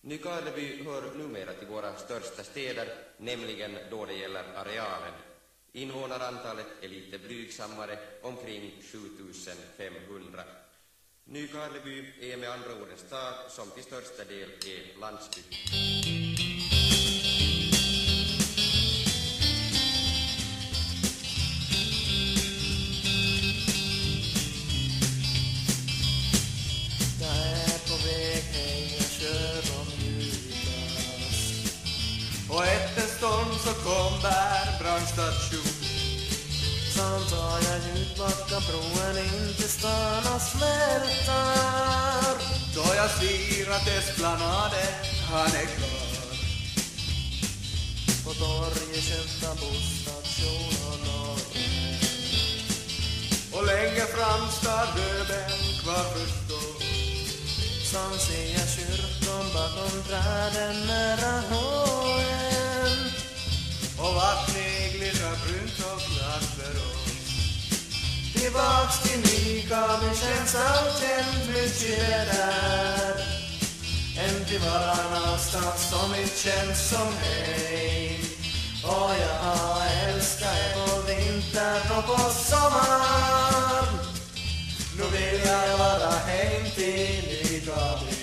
Nykarleby hör numera till våra största städer, nämligen då det gäller arealen. Invånarantalet är lite blygsammare, omkring 7500. Nykarleby är med andra ord en stad som till största del är landsbygd. Och efter storm så kommer brandstation. Sen tar jag Ljudbackabroen in till stan och smälter. Då jag ser att Esplanaden, han är klar. På torget köpta bostadskjol och norr. Och längre fram står döden kvar förstår. Sen ser jag kyrkan bakom träden nära håen. Och vattnet glittrar brunt och klart för oss. Tillbaks till Nykarleby känns alltjämt mycket där. En till varannan stad som inte känns som hej. Och jag älskar er på vintern och på sommaren. Nu vill jag vara hem till Nykarleby.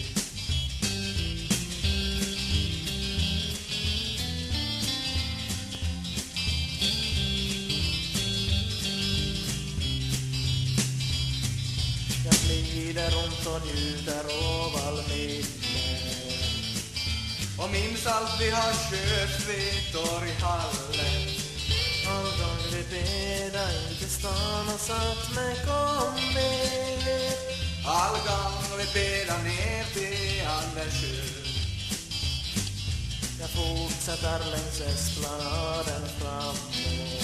Jag glider runt och njuter av all minne. Och minns allt vi har kört vid torghallen. All gång vi beda in till stan och satt med kom med. All gång vi beda ner till Andersjö. Jag fortsätter längs Esplanaden framåt.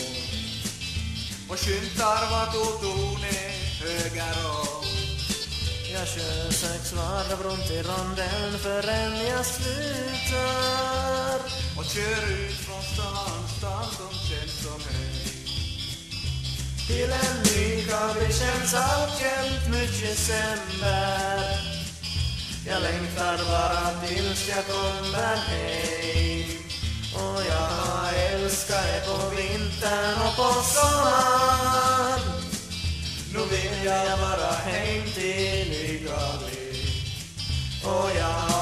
Och skyntar vart åt tornet höger om. Jag kör 6 varv runt i ronden förrän jag slutar. Och kör ut från stan som känns som hej. Till en Nykarleby känns alltjämt mycket sämre. Jag längtar bara tills jag kommer hem. Och jag älskar er på vintern och på sommaren. Nu vill jag bara hem till Nykarleby. Och jag